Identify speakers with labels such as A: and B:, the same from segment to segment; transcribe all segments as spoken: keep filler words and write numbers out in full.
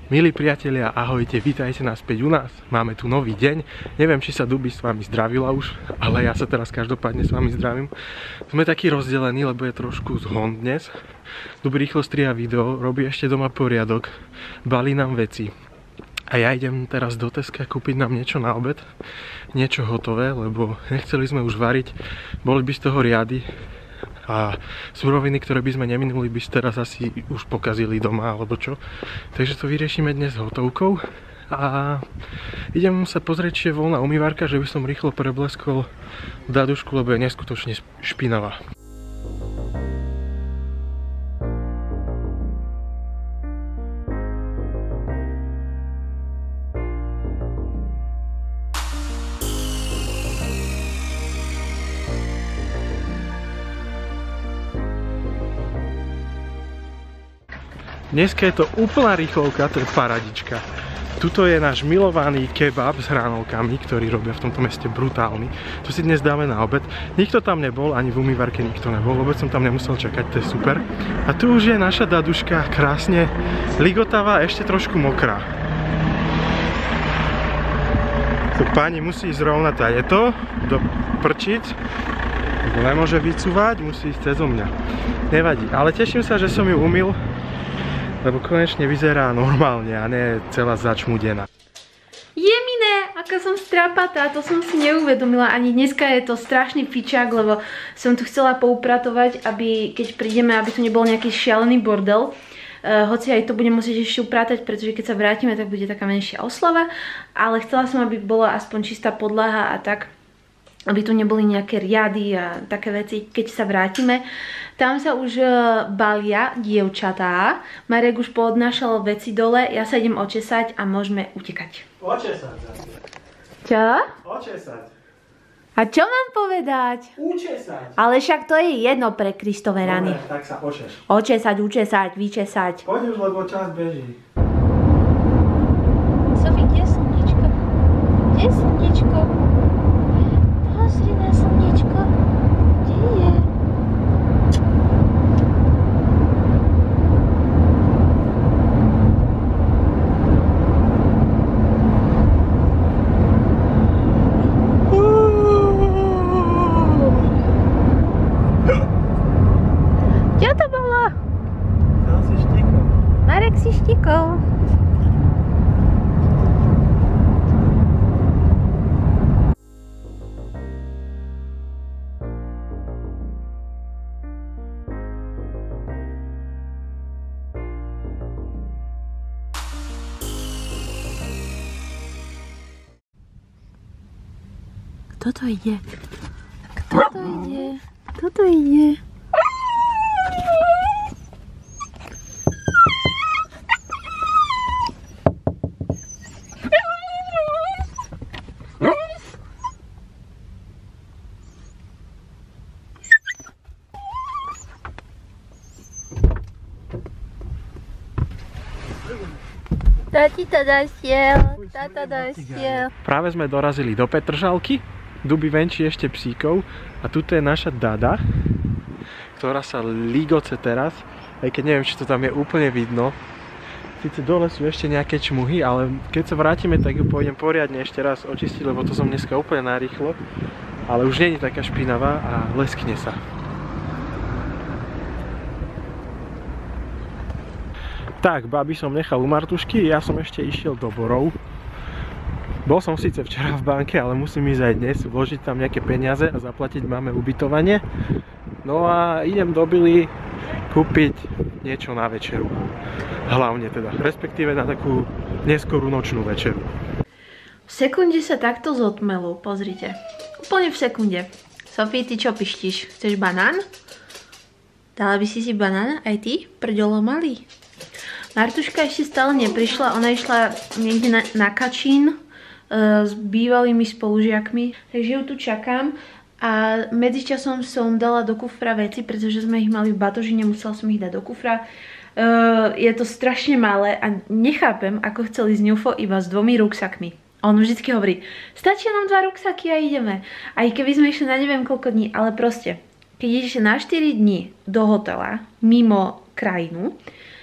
A: Milí priatelia, ahojte, vítajte naspäť u nás. Máme tu nový deň. Neviem, či sa Dubi s vami zdravila už, ale ja sa teraz každopádne s vami zdravím. Sme takí rozdelení, lebo je trošku zhon dnes. Dubi rýchlo striha video, robí ešte doma poriadok, balí nám veci. A ja idem teraz do Teska kúpiť nám niečo na obed, niečo hotové, lebo nechceli sme už variť, boli by z toho riady. A suroviny, ktoré by sme neminuli, by teraz asi už pokazili doma, alebo čo. Takže to vyriešime dnes hotovkou. A idem sa pozrieť, či je voľná umývarka, že by som rýchlo prebleskol dadušku, lebo je neskutočne špinavá. Dneska je to úplná rýchlovka, to je paradička. Tuto je náš milovaný kebab s hranolkami, ktorý robia v tomto meste brutálny. To si dnes dáme na obed. Nikto tam nebol, ani v umývarke nikto nebol, vôbec som tam nemusel čakať, to je super. A tu už je naša daduška krásne ligotavá, ešte trošku mokrá. Tak pani musí ísť rovnať je to, do prčic. Nemôže vycúvať, musí ísť cez mňa. Nevadí, ale teším sa, že som ju umyl. Lebo konečne vyzerá normálne a nie celá začmudená.
B: Jemine, aká som strapatá, to som si neuvedomila. Ani dneska je to strašný fičák, lebo som tu chcela poupratovať, aby keď prídeme, aby tu nebol nejaký šialený bordel. Uh, hoci aj to budem musieť ešte upratať, pretože keď sa vrátime, tak bude taká menšia oslava. Ale chcela som, aby bola aspoň čistá podlaha a tak, aby tu neboli nejaké riady a také veci, keď sa vrátime. Tam sa už balia dievčatá. Marek už poodnášal veci dole, ja sa idem očesať a môžeme utekať.
A: Očesať sa.
B: Čo?
A: Očesať.
B: A čo mám povedať?
A: Učesať.
B: Ale však to je jedno pre Kristove rany.
A: Dobre, tak sa očeš.
B: Očesať, učesať, vyčesať.
A: Poď už, lebo čas beží.
B: Sofie, kde je slniečko? Kde je slniečko? Pozri na slniečko. Kde je? Čo to bolo?
A: Tam si štikol.
B: Marek si štikol. Kto to ide? Kto to ide? Kto to ide? Tati to dosiel, tata dosiel.
A: Práve sme dorazili do Petržalky. Dubi venčí ešte psíkov. A tuto je naša Dada, ktorá sa ligoce teraz. Aj keď neviem, či to tam je úplne vidno. Sice dole sú ešte nejaké čmuhy, ale keď sa vrátime, tak ju pôjdem poriadne ešte raz očistiť, lebo to som dneska úplne narýchlo. Ale už nie je taká špinavá a leskne sa. Tak, babi som nechal u Martušky, ja som ešte išiel do Borov. Bol som síce včera v banke, ale musím ísť aj dnes, vložiť tam nejaké peniaze a zaplatiť máme ubytovanie. No a idem do Bily kúpiť niečo na večeru. Hlavne teda, respektíve na takú neskorú nočnú večeru.
B: V sekunde sa takto zotmelo, pozrite. Úplne v sekunde. Sofie, ty čo pištíš? Chceš banán? Dala by si si banán aj ty? Prďolo malý. Martuška ešte stále neprišla, ona išla niekde na, na Kačín uh, s bývalými spolužiakmi, takže ju tu čakám a medzičasom som dala do kufra veci, pretože sme ich mali v batoži, nemusela som ich dať do kufra. Uh, je to strašne malé a nechápem, ako chceli z Ňufo iba s dvomi ruksakmi. A on vždycky hovorí, stačia nám dva ruksaky a ideme. Aj keby sme išli na neviem koľko dní, ale proste, keď ideš na štyri dní do hotela, mimo krajinu,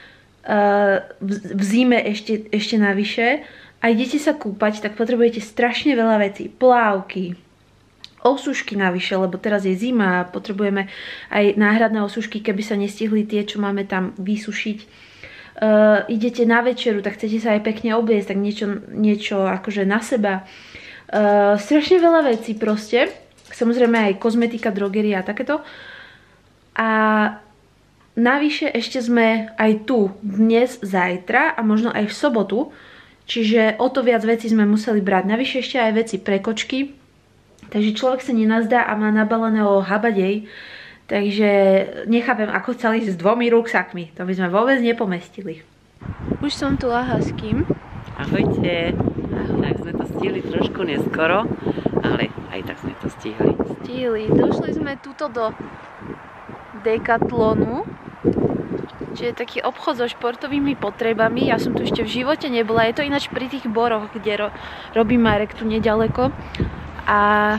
B: v zime ešte, ešte navyše a idete sa kúpať, tak potrebujete strašne veľa vecí. Plávky, osušky navyše, lebo teraz je zima a potrebujeme aj náhradné osušky, keby sa nestihli tie, čo máme tam vysušiť. Uh, idete na večeru, tak chcete sa aj pekne obliecť, tak niečo, niečo akože na seba. Uh, strašne veľa vecí proste. Samozrejme aj kozmetika, drogeria a takéto. A navyše ešte sme aj tu dnes, zajtra a možno aj v sobotu. Čiže o to viac vecí sme museli brať. Navyše ešte aj veci pre kočky. Takže človek sa nenazdá a má nabaleného habadej. Takže nechápem, ako chceli s dvomi ruksakmi. To by sme vôbec nepomestili. Už som tu, aha, s kým?
C: Ahojte. Ahoj. Tak sme to stihli trošku neskoro, ale aj tak sme to stihli.
B: Stihli. Došli sme tuto do Decathlonu, čo je taký obchod so športovými potrebami. Ja som tu ešte v živote nebola. Je to ináč pri tých boroch, kde ro robí Marek tu nedaleko. A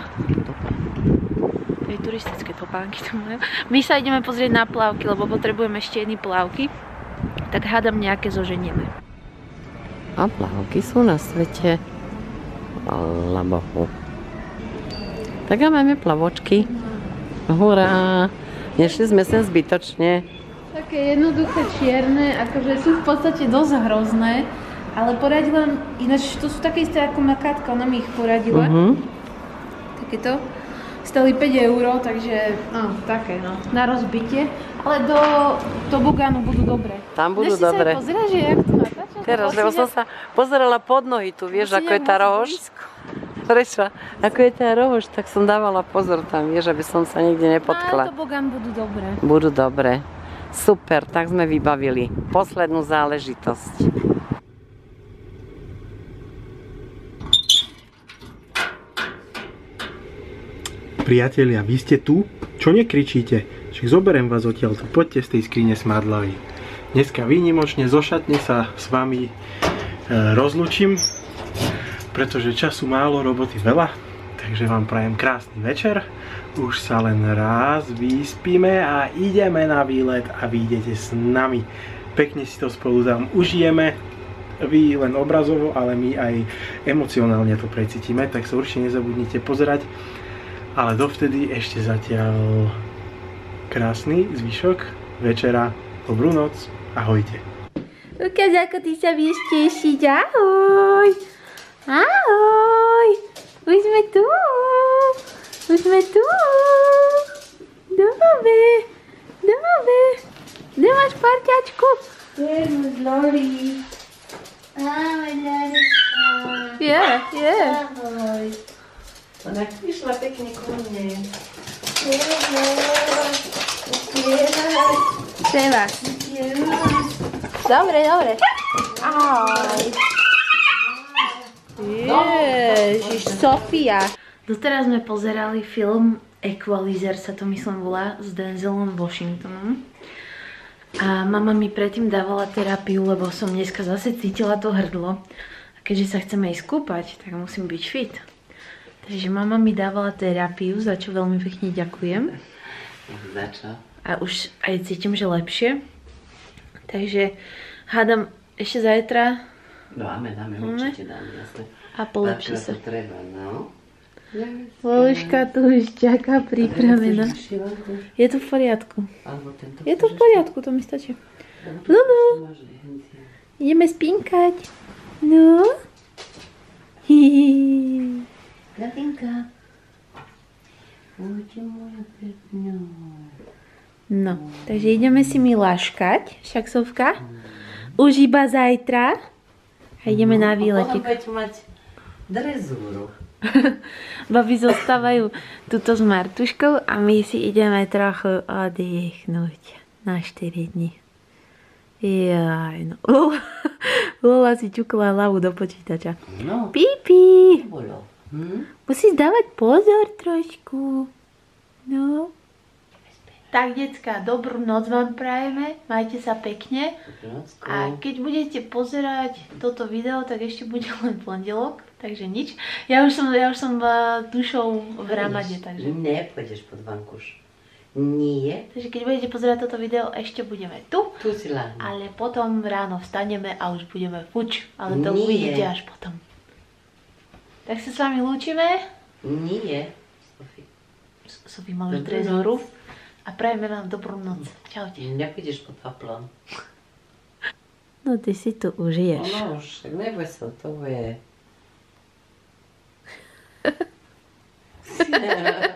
B: aj turistické topánky tu majú. My sa ideme pozrieť na plávky, lebo potrebujeme ešte jedny plávky. Tak hádam nejaké zoženieme.
C: A plávky sú na svete. Chvála Bohu. Tak a máme plavočky. Hurá! Nešli sme sem zbytočne.
B: Také jednoduché čierne, akože sú v podstate dosť hrozné, ale poradila, ináč to sú také isté ako makátka, ona mi ich poradila. Uh-huh. Takéto. Stali päť eur, takže no, také no, na rozbitie. Ale do tobogánu budú dobré.
C: Tam budú
B: Dnes
C: dobré.
B: Si sa pozerať, že jak to natáča?
C: Teraz, lebo som sa pozerala pod nohy, tu vieš, ako je tá rohož. Prečo? Ako je tá rohož, tak som dávala pozor tam, vieš, aby som sa nikde nepotkla.
B: Na tobogán budú dobré.
C: Budú dobré. Super, tak sme vybavili poslednú záležitosť.
A: Priatelia, vy ste tu? Čo nekričíte? Však zoberiem vás odtiaľto, poďte z tej skrine Smart-Lavy. Dneska výnimočne zo šatne sa s vami e, rozlučím, pretože času málo, roboty veľa, takže vám prajem krásny večer. Už sa len raz vyspíme a ideme na výlet a vy idete s nami. Pekne si to spolu tam užijeme, vy len obrazovo, ale my aj emocionálne to precítime, tak sa určite nezabudnite pozerať. Ale dovtedy ešte zatiaľ krásny zvyšok večera, dobrú noc, ahojte.
B: Lukáš, ako ty sa vieš tešiť, ahoj! Ahoj! Už sme tu! Už sme tu! Dobre! Dobre! Kde máš parťačku?
D: Jednu z Loli. Ahoj, Lolička.
B: Je, je.
D: Ahoj.
C: Ona prišla pekne ku mne.
B: Treba. Dobre, dobre. Ahoj. Ježiš, Sofia. Doteraz sme pozerali film Equalizer, sa to myslím volá, s Denzelom Washingtonom. A mama mi predtým dávala terapiu, lebo som dneska zase cítila to hrdlo. A keďže sa chceme ísť kúpať, tak musím byť fit. Takže mama mi dávala terapiu, za čo veľmi pekne ďakujem.
C: Za čo?
B: A už aj cítim, že lepšie. Takže hádam ešte zajtra.
C: Dáme, dáme, určite dáme, jasne.
B: A polepší sa.
C: To treba, no.
B: Lolička tu už čaká pripravená. Je to v poriadku. Je to v poriadku, to mi stačí. Lulu, ideme spinkať. No. Hihihi.
C: Gatinka. Poďte moja pekňa.
B: No, takže ideme si mi laškať, však Sofka. Už iba zajtra. A ideme na výletek.
C: Potom budete mať drezúru.
B: Babi zostávajú tuto s Martuškou a my si ideme trochu oddychnúť na štyri dni. Jaj, no. Lola, Lola si ťukla hlavu do počítača.
C: No.
B: Pipi!
C: Bolo. Hm?
B: Musíš dávať pozor trošku. No. Tak, decka, dobrú noc vám prajeme. Majte sa pekne. A keď budete pozerať toto video, tak ešte bude len pondelok. Takže nič. Ja už som, ja už som dušou v Ramade, takže...
C: Ne, pôjdeš pod vankuš. Nie.
B: Takže keď budete pozerať toto video, ešte budeme tu.
C: Tu si láhne.
B: Ale potom ráno vstaneme a už budeme fuč. Ale to
C: Nie.
B: uvidíte až potom. Tak sa s vami lúčime.
C: Nie. Sofie.
B: Sofie má už
C: Dobrú
B: trezoru. A prajeme vám dobrú noc. Čaute.
C: Nepôjdeš pod paplom.
B: No ty si tu užiješ.
C: Ono už, tak neboj sa, to je...